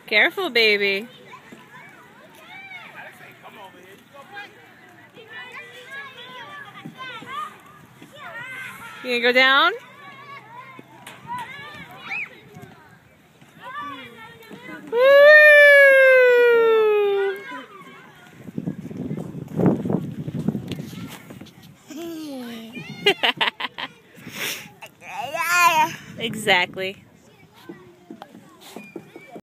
Careful, baby. You gonna go down? Woo! Exactly.